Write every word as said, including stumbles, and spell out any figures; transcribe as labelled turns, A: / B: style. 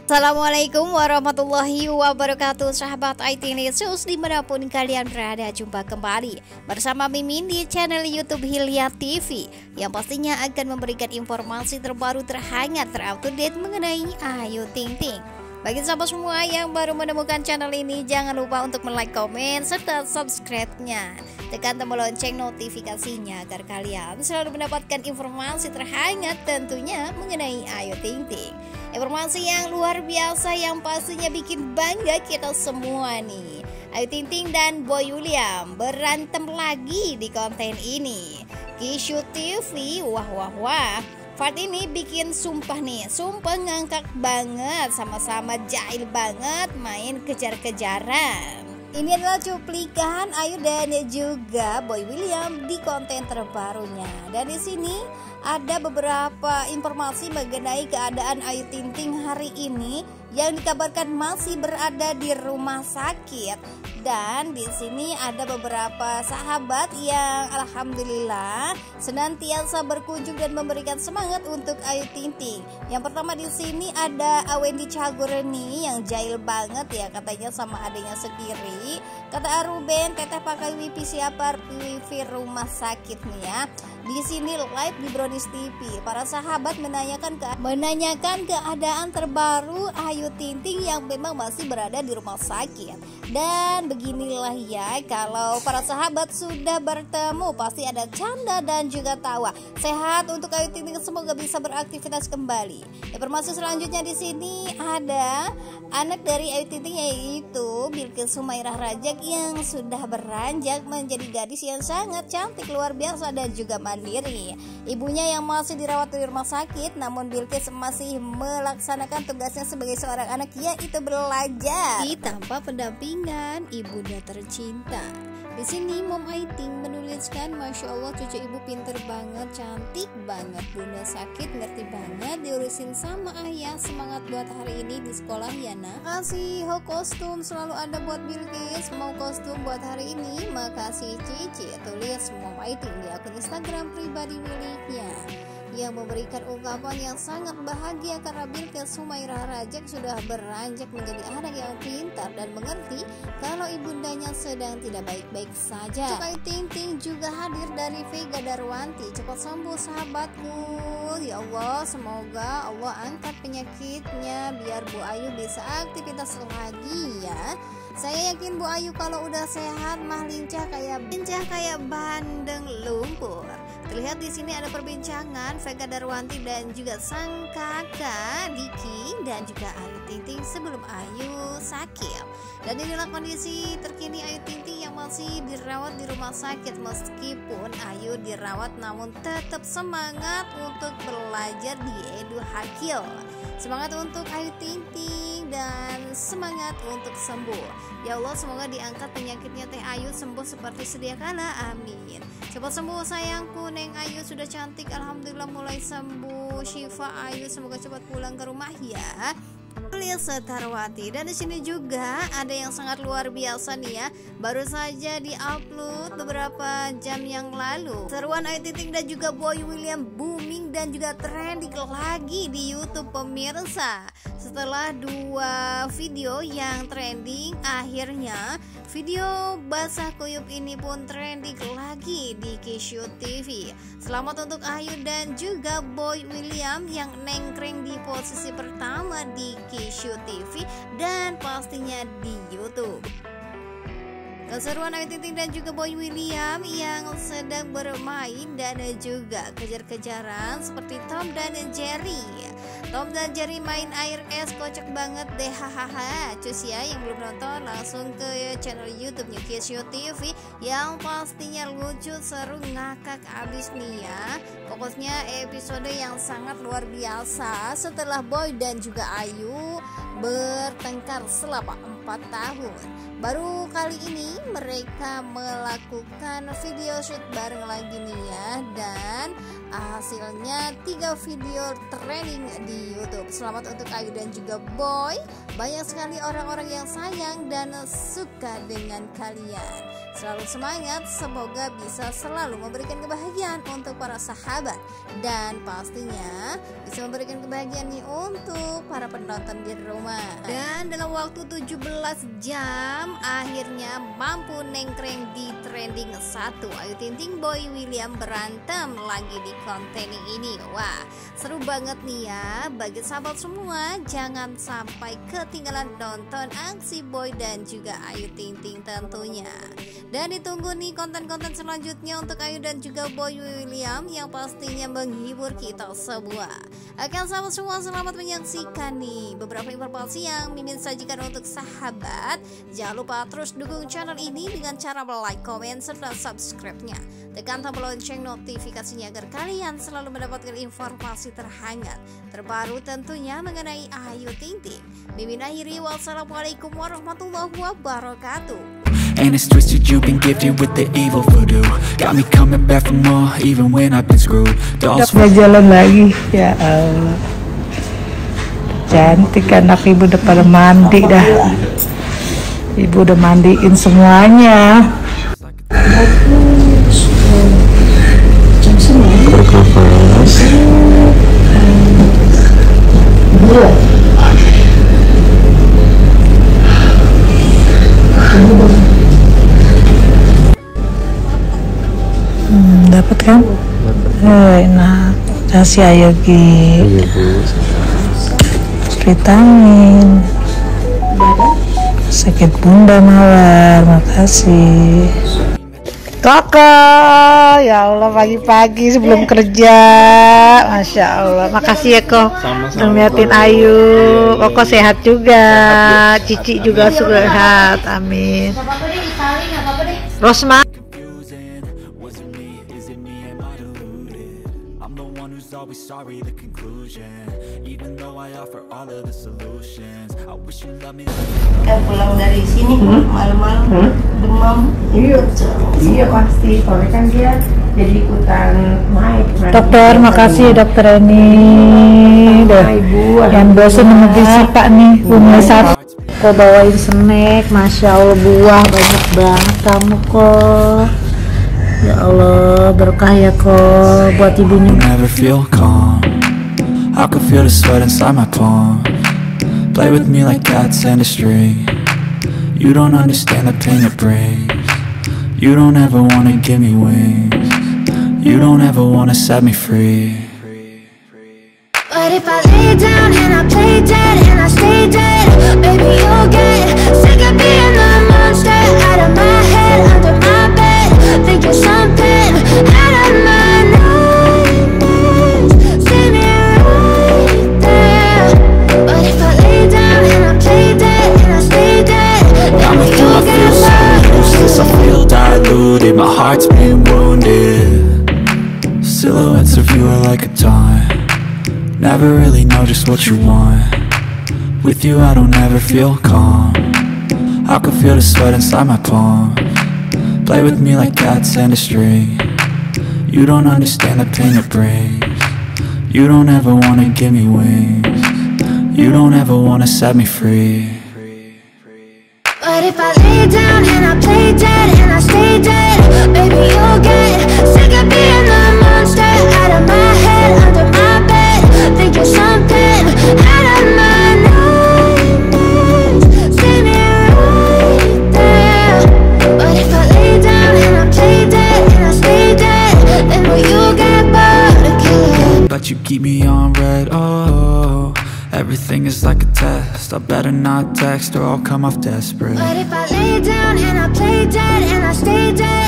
A: Assalamualaikum warahmatullahi wabarakatuh, sahabat I T News dimanapun kalian berada. Jumpa kembali bersama Mimin di channel YouTube Hilya T V yang pastinya akan memberikan informasi terbaru, terhangat, terupdate mengenai Ayu Ting Ting. Bagi sahabat semua yang baru menemukan channel ini, jangan lupa untuk like, komen, serta subscribe-nya. Tekan tombol lonceng notifikasinya agar kalian selalu mendapatkan informasi terhangat tentunya mengenai Ayu Ting Ting. Informasi yang luar biasa yang pastinya bikin bangga kita semua nih. Ayu Ting Ting dan Boy William berantem lagi di konten ini. Kishu T V, wah wah wah. Part ini bikin sumpah nih, sumpah ngangkak banget, sama-sama jahil banget main kejar-kejaran. Ini adalah cuplikan Ayu dan juga Boy William di konten terbarunya. Dan di sini ada beberapa informasi mengenai keadaan Ayu Ting Ting hari ini yang dikabarkan masih berada di rumah sakit. Dan di sini ada beberapa sahabat yang alhamdulillah senantiasa berkunjung dan memberikan semangat untuk Ayu Ting Ting. Yang pertama di sini ada Awendi Cagureni yang jahil banget ya katanya sama adanya sendiri. Kata Aruben, teteh pakai wifi siapa wifi rumah sakit nih ya. Di sini live di Brownies T V, para sahabat menanyakan ke menanyakan keadaan terbaru Ayu Ting Ting yang memang masih berada di rumah sakit. Dan beginilah ya, kalau para sahabat sudah bertemu pasti ada canda dan juga tawa. Sehat untuk Ayu Ting Ting, semoga bisa beraktivitas kembali. Informasi selanjutnya di sini ada anak dari Ayu Ting Ting yaitu Bilqis Humairah Rajak yang sudah beranjak menjadi gadis yang sangat cantik luar biasa dan juga mandiri. Ibunya yang masih dirawat di rumah sakit, namun Bilqis masih melaksanakan tugasnya sebagai seorang anak yaitu belajar tanpa pendampingan ibunda tercinta. Di sini Mom Ayu Ting menuliskan, Masya Allah cucu ibu pinter banget, cantik banget, bunda sakit ngerti banget, diurusin sama ayah, semangat buat hari ini di sekolah ya nak. Kasih ho kostum selalu ada buat Bilqis, mau kostum buat hari ini, makasih Cici, tulis Mom Ayu Ting di akun Instagram pribadi miliknya, yang memberikan ungkapan yang sangat bahagia karena Bilqis Humairah Rajak sudah beranjak menjadi anak yang pintar dan mengerti kalau ibundanya sedang tidak baik-baik saja. Ayu Ting Ting juga hadir dari Vega Darwanti. Cepat sembuh sahabatku, ya Allah, semoga Allah angkat penyakitnya biar Bu Ayu bisa aktivitas lagi ya. Saya yakin Bu Ayu kalau udah sehat mah lincah kayak lincah kayak bandeng lumpur. Terlihat di sini ada perbincangan Vega Darwanti dan juga sang kakak Diki dan juga Ayu Ting Ting sebelum Ayu sakit. Dan inilah kondisi terkini Ayu Ting Ting yang masih dirawat di rumah sakit. Meskipun Ayu dirawat namun tetap semangat untuk belajar di Edu Hakil. Semangat untuk Ayu Ting Ting dan semangat untuk sembuh. Ya Allah, semoga diangkat penyakitnya Teh Ayu, sembuh seperti sedia kala, amin. Cepat sembuh sayangku, Neng Ayu sudah cantik, alhamdulillah mulai sembuh. Syifa Ayu semoga cepat pulang ke rumah ya. Lihat Setarwati. Dan di sini juga ada yang sangat luar biasa nih ya, baru saja diupload beberapa jam yang lalu. Seruan Ayu Ting Ting dan juga Boy William booming dan juga trending lagi di YouTube pemirsa. Setelah dua video yang trending, akhirnya video basah kuyup ini pun trending lagi di Kishu T V. Selamat untuk Ayu dan juga Boy William yang nengkreng di posisi pertama di Kishu T V dan pastinya di YouTube. Keseruan Ayu Ting Ting dan juga Boy William yang sedang bermain dan juga kejar-kejaran seperti Tom dan Jerry. Tom dan Jerry main air es, kocak banget deh, hahaha. Cus ya, yang belum nonton langsung ke channel YouTube-nya Kishu T V yang pastinya lucu, seru, ngakak abis nih ya. Pokoknya episode yang sangat luar biasa setelah Boy dan juga Ayu bertengkar selama empat tahun. Baru kali ini mereka melakukan video shoot bareng lagi nih ya. Dan Hasilnya tiga video trending di YouTube. Selamat untuk Ayu dan juga Boy. Banyak sekali orang-orang yang sayang dan suka dengan kalian. Selalu semangat, semoga bisa selalu memberikan kebahagiaan untuk para sahabat, dan pastinya bisa memberikan kebahagiaan nih untuk para penonton di rumah. Dan dalam waktu tujuh belas jam akhirnya mampu nengkreng di trending satu. Ayu Ting Ting, Boy William berantem lagi di konten ini. Wah, seru banget nih ya. Bagi sahabat semua, jangan sampai ketinggalan nonton aksi Boy dan juga Ayu Ting Ting tentunya. Dan ditunggu nih konten-konten selanjutnya untuk Ayu dan juga Boy William yang pastinya menghibur kita semua. Oke sahabat semua, selamat menyaksikan nih beberapa informasi yang Mimin sajikan untuk sahabat. Jangan lupa terus dukung channel ini dengan cara like, komen, serta subscribe-nya. Tekan tombol lonceng notifikasinya agar kalian selalu mendapatkan informasi terhangat, terbaru tentunya mengenai Ayu Ting Ting. Mimin akhiri, wassalamualaikum warahmatullahi wabarakatuh.
B: And it's twisted, you've been gifted with the evil voodoo. Got me coming back for more, even when I've been screwed. Dolls
C: udah jalan lagi, ya Allah. Cantik, anak ibu udah pada mandi dah. Ibu udah mandiin semuanya. Hmm, dapat kan? Eh, enak. Kasih Ayogi. Vitamin. Sakit bunda mawar, makasih. Koko, ya Allah pagi-pagi sebelum kerja, masya Allah. Makasih ya Kok, udah ngeliatin Ayu. Koko sehat juga, Cici juga sehat, amin. Rosma.
B: Always sorry the conclusion, even though I offer all of the solutions. I wish you love me.
D: Kan pulang dari sini malam-malam hmm? demam. Iya, iya pasti. Soalnya kan dia jadi ikutan naik.
C: Dokter, makasih dokter ini. Deh, yang bosan menunggu si Pak nih, punya satu. Kau bawain snack, masya Allah buah banyak banget kamu kok. Ya Allah, berkah ya Kok buat ibunya.
B: Never feel calm. I can feel the sweat inside my palm. Play with me like cats and a string. You don't understand the pain it brings. You don't ever wanna give me wings. You don't ever wanna set me free.
E: But if I lay down and I play dead and I stay dead, baby you'll get sick of being the monster out of my head, under my bed, thinking something out of my nightmares. See me right there. But if I lay down and I play dead and I stay dead,
B: I'm
E: baby
B: a fool,
E: you'll
B: I
E: get
B: feel so useless, I feel diluted, my heart's been wounded. Silhouettes of you are like a taunt. Never really know just what you want. With you I don't ever feel calm. I can feel the sweat inside my palm. Play with me like cats and a string. You don't understand the pain it brings. You don't ever wanna give me wings. You don't ever wanna set me free.
E: but if I lay down and I play dead and I stay dead, baby you'll get sick of being the monster out of my head, under my bed, thinking something out of my nightmares. See me right there. But if I lay down and I play dead and I stay dead, then will you get bored of killing?
B: But you keep me on red, oh. Everything is like a test. I better not text or I'll come off desperate.
E: But if I lay down and I play dead and I stay dead,